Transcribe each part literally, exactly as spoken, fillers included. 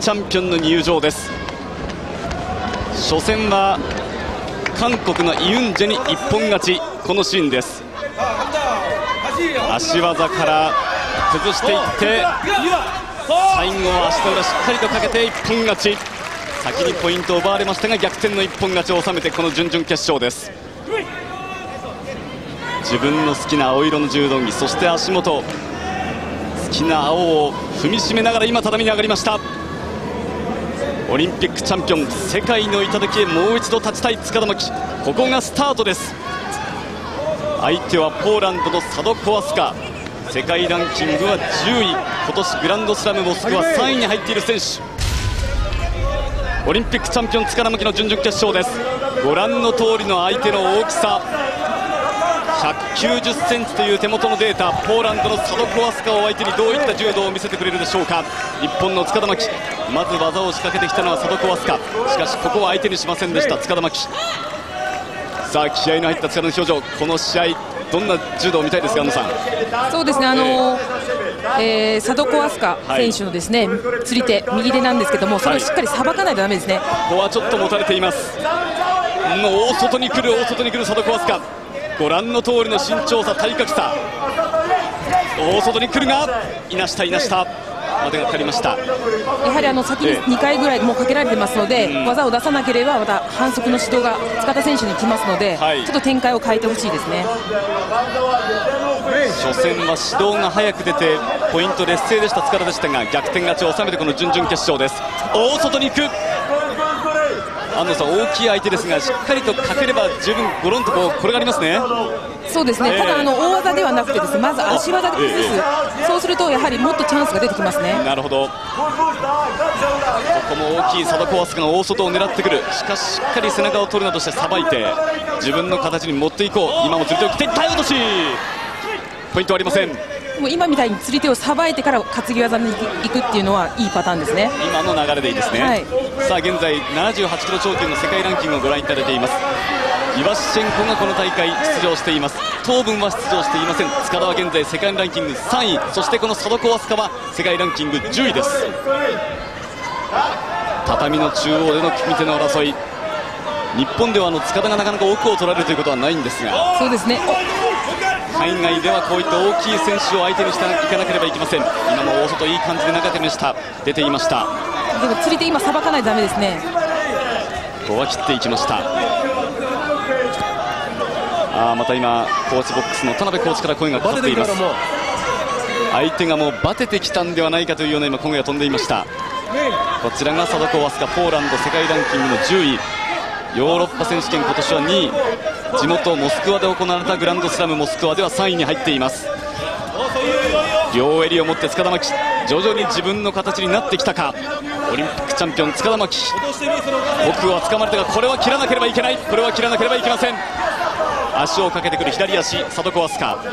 チャンピオンの入場です。初戦は韓国のイ・ユンジェに一本勝ち、このシーンです。足技から崩していって最後は足の裏しっかりとかけて一本勝ち。先にポイントを奪われましたが逆転の一本勝ちを収めてこの準々決勝です。自分の好きな青色の柔道着、そして足元好きな青を踏みしめながら今畳に上がりました。オリンピックチャンピオン、世界の頂へもう一度立ちたい塚田真希。ここがスタートです。相手はポーランドのサドコワスカ、世界ランキングはじゅうい、今年グランドスラムモスクワさんいに入っている選手。オリンピックチャンピオン塚田真希の準々決勝です。ご覧の通りの相手の大きさ、ひゃくきゅうじゅっセンチという手元のデータ。ポーランドのサドコワスカを相手にどういった柔道を見せてくれるでしょうか。日本の塚田真希、まず技を仕掛けてきたのはサドコワスカ、しかしここは相手にしませんでした塚田真希。さあ気合いの入った塚田の表情、この試合どんな柔道を見たいですか。安野さん。 そうですね、あのーえー、サドコワスカ選手のですね、はい、釣り手右手なんですけども、それをしっかりさばかないとダメですね。 ここはちょっと持たれています。大外に来る大外に来るサドコワスカ、ご覧の通りの身長差、体格差。大外に来るがいなしたいなしたまでがかかりました。やはりあの先ににかいぐらいもうかけられてますので、うん、技を出さなければまた反則の指導が塚田選手に来ますので、はい、ちょっと展開を変えてほしいですね。 初戦は指導が早く出てポイント劣勢でした塚田でしたが、逆転勝ちを収めてこの準々決勝です。大外に行く。安藤さん、大きい相手ですがしっかりとかければ十分ゴロンとこう転がりますね。 そうですね、えー、ただあの大技ではなくてですね、まず足技で崩す、えー、そうするとやはりもっとチャンスが出てきますね。 なるほど。ここも大きいサドコワスカが大外を狙ってくる。しかししっかり背中を取るなどしてさばいて自分の形に持っていこう。今も釣り手を切って体落とし、ポイントはありません。 もう今みたいに釣り手をさばいてから担ぎ技に行くっていうのはいいパターンですね。 今の流れでいいですね、はい、さあ現在ななじゅうはちキロ超級の世界ランキングをご覧いただいています。イワシチェンコがこの大会出場しています。トーブンは出場していません。塚田は現在世界ランキングさんい、そしてこのサドコワスカは世界ランキングじゅういです。畳の中央での組み手の争い、日本ではあの塚田がなかなか奥を取られるということはないんですが、 そうですね、 海外ではこういった大きい選手を相手にしていかなければいけません。今も大外いい感じで中手でした出ていました。 でも釣り手今さばかないとダメですね。 ここは切っていきました。あまた今コーチボックスの田辺コーチから声がかかっています。相手がもうバテてきたんではないかというような今声が飛んでいました。こちらがサドコワスカ、ポーランド世界ランキングのじゅうい、ヨーロッパ選手権今年はにい、地元モスクワで行われたグランドスラムモスクワではさんいに入っています。両襟を持って塚田真希、徐々に自分の形になってきたか。オリンピックチャンピオン塚田真希、奥は掴まれたがこれは切らなければいけない。これは切らなければいけません。足をかけてくる左足サドコワスカ。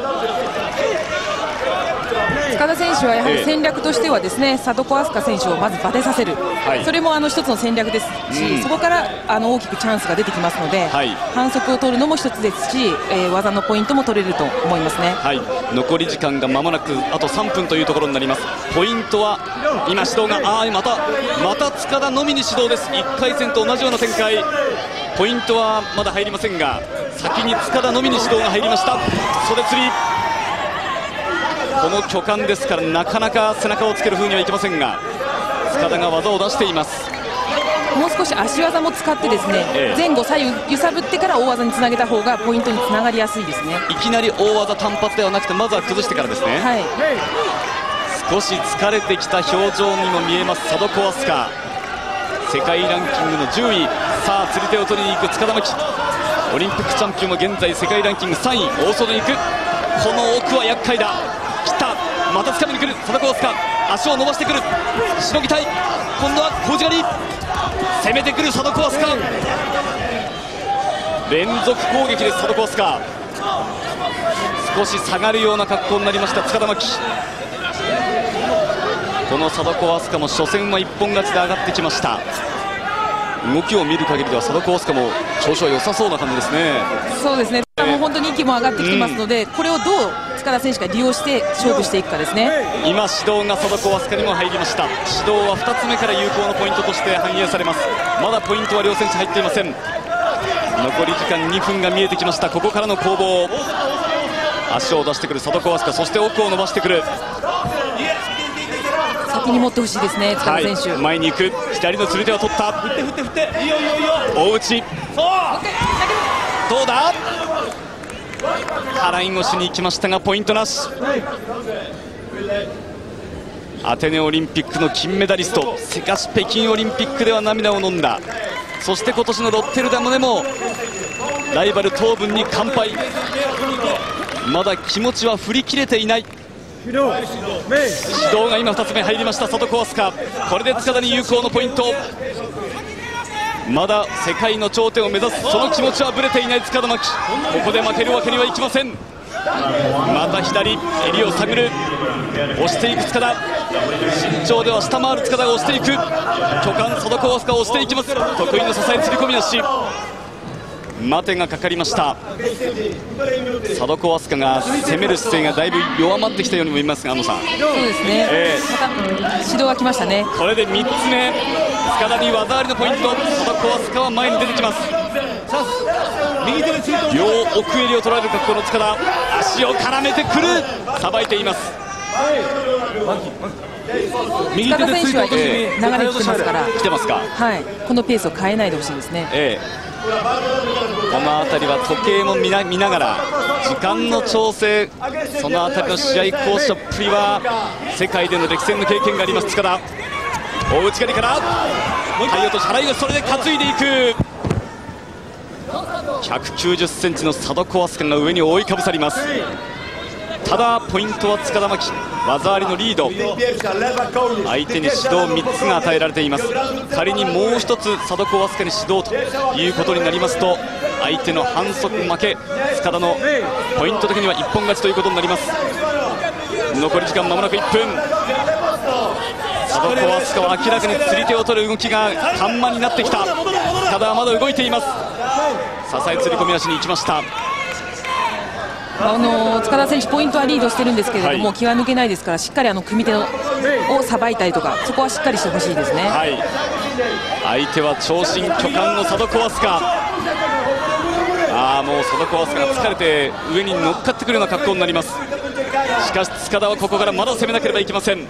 塚田選手はやはり戦略としてはですね、ええ、サドコワスカ選手をまずバテさせる、はい、それもあの一つの戦略ですし、うん、そこからあの大きくチャンスが出てきますので、はい、反則を取るのも一つですし、えー、技のポイントも取れると思いますね、 はい、残り時間がまもなくあとさんぷんというところになります。ポイントは今指導があまたまた塚田のみに指導です。いっかい戦と同じような展開。ポイントはまだ入りませんが先に塚田のみに指導が入りました。袖釣り、この巨漢ですからなかなか背中をつける風にはいけませんが塚田が技を出しています。 もう少し足技も使ってですね、ええ、前後左右揺さぶってから大技につなげた方がポイントにつながりやすいですね。 いきなり大技単発ではなくてまずは崩してからですね、はい、少し疲れてきた表情にも見えますサドコワスカ、世界ランキングのじゅうい。さあ釣り手を取りに行く塚田真希、オリンピックチャンピオンは現在世界ランキングさんい、大外に行く。この奥は厄介だ。切った、また掴みに来るサドコワスカ、足を伸ばしてくる、しのぎたい。今度は小内刈り、攻めてくるサドコワスカ、連続攻撃ですサドコワスカ。少し下がるような格好になりました塚田真希。このサドコワスカも初戦は一本勝ちで上がってきました。動きを見る限りではサドコワスカも調子は良さそうな感じですね。 そうですね。 もう本当に息も上がってきてますので、うん、これをどう塚田選手が利用して勝負していくかですね。 今指導が貞子飛鳥にも入りました。指導はふたつめから有効なポイントとして反映されます。まだポイントは両選手入っていません。残り時間にふんが見えてきました。ここからの攻防、足を出してくる貞子飛鳥、そして奥を伸ばしてくる。 先に持ってほしいですね、塚田選手、 はい、前に行く。左の釣り手を取った。大内どうだ、ライン越しに行きましたがポイントなし。アテネオリンピックの金メダリスト、しかし北京オリンピックでは涙を飲んだ。そして今年のロッテルダムでもライバルトーブンに完敗。まだ気持ちは振り切れていない。指導が今ふたつめ入りました。貞子飛鳥、これで塚田に有効のポイント。まだ世界の頂点を目指す、その気持ちはぶれていない塚田真希。ここで負けるわけにはいきません。また左襟を探る、押していく塚田。身長では下回る塚田が押していく。巨漢貞子飛鳥を押していきます。得意の支え釣り込み足、待てがかかりました。貞子飛鳥が攻める姿勢がだいぶ弱まってきたようにも見えますが、安野さん。 そうですね、えー、また指導が来ましたね。 これでみっつめ、塚田に技ありのポイント。貞子飛鳥は前に出てきます。両奥襟を取られる格好の塚田、足を絡めてくる、さばいています。 塚田選手はいい流れ来てますから、 来てますか、 はい、このペースを変えないでほしいですね。 ええ、この辺りは時計も見な、見ながら時間の調整、その辺りの試合巧者っぷりは世界での歴戦の経験があります塚田。大内刈りから体落とし払い腰、それで担いでいく。ひゃくきゅうじゅっセンチの貞子飛鳥が上に覆いかぶさります。ただポイントは塚田真希、技ありのリード。相手に指導みっつが与えられています。仮にもうひとつ貞子飛鳥に指導ということになりますと、相手の反則負け、塚田のポイント的には一本勝ちということになります。残り時間まもなくいっぷん。貞子飛鳥は明らかに釣り手を取る動きが緩慢になってきた。ただまだ動いています。支え釣り込み足に行きました。 あの塚田選手ポイントはリードしてるんですけれども、はい、気は抜けないですから、しっかりあの組み手をさばいたりとか、そこはしっかりしてほしいですね。 はい、相手は長身巨漢の貞子飛鳥。ああ、もう貞子飛鳥が疲れて上に乗っかってくるような格好になります。しかし塚田はここからまだ攻めなければいけません。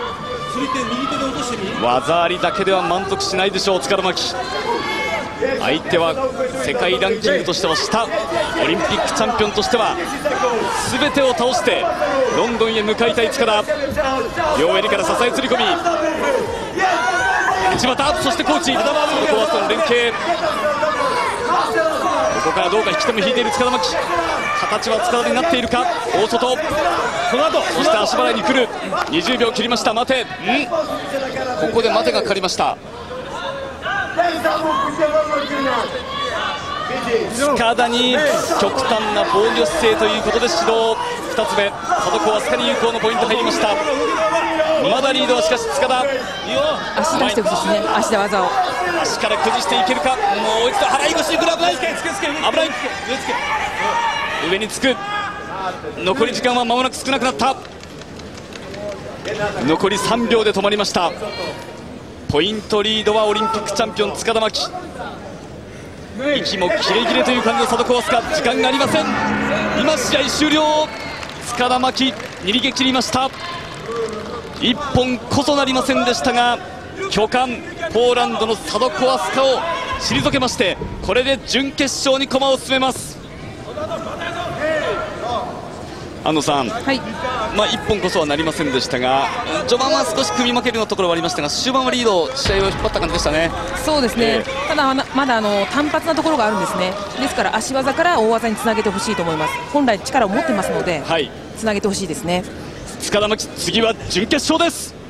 技ありだけでは満足しないでしょう塚田真希。相手は世界ランキングとしては下、オリンピックチャンピオンとしては全てを倒してロンドンへ向かいたい塚田。両襟から支え釣り込み、内股、そしてコーチ、そのコースとの連携。ここからどうか引き手も引いている塚田真希。形は塚田になっているか。大外、そして足払いに来る。にじゅうびょう切りました。待て、んここで待てがかかりました。塚田に極端な防御姿勢ということで指導ふたつめ。貞子飛鳥に有効のポイント入りました。まだリードはしかし塚田、 足出してほしいですね。足で技を足から崩していけるか。もう一度払い腰に来る。危ない、危ない、上につく。残り時間は間もなく少なくなった。残りさんびょうで止まりました。ポイントリードはオリンピックチャンピオン塚田真希。息もキレキレという感じの貞子飛鳥。時間がありません。今試合終了。塚田真希逃げ切りました。いっぽんこそなりませんでしたが、巨漢ポーランドの貞子飛鳥を退けまして、これで準決勝に駒を進めます。安野さん、はい、まあいっぽんこそはなりませんでしたが、序盤は少し組み負けるようなところはありましたが、終盤はリード、試合を引っ張った感じでしたね。 そうですね、えー、ただまだあの単発なところがあるんですね。ですから足技から大技につなげてほしいと思います。本来力を持ってますので、はい、つなげてほしいですね。 塚田真希、次は準決勝です。